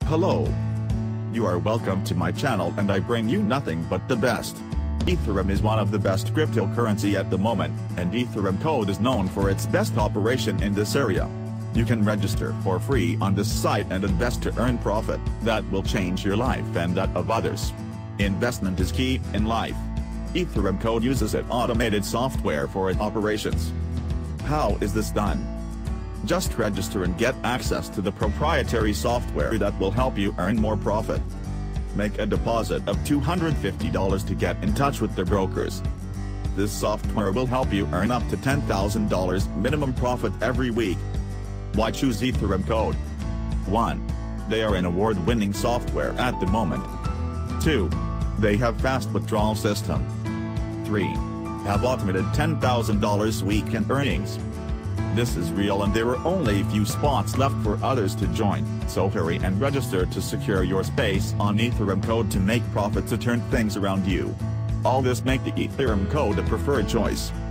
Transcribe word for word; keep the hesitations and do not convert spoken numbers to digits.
Hello. You are welcome to my channel and I bring you nothing but the best. Ethereum is one of the best cryptocurrency at the moment, and Ethereum Code is known for its best operation in this area. You can register for free on this site and invest to earn profit that will change your life and that of others. Investment is key in life. Ethereum Code uses an automated software for its operations. How is this done? Just register and get access to the proprietary software that will help you earn more profit. Make a deposit of two hundred fifty dollars to get in touch with the brokers. This software will help you earn up to ten thousand dollars minimum profit every week. Why choose Ethereum Code? one. They are an award-winning software at the moment. two. They have fast withdrawal system. three. Have automated ten thousand dollars weekend earnings. This is real and there are only few spots left for others to join, so hurry and register to secure your space on Ethereum Code to make profit to turn things around you. All this make the Ethereum Code a preferred choice.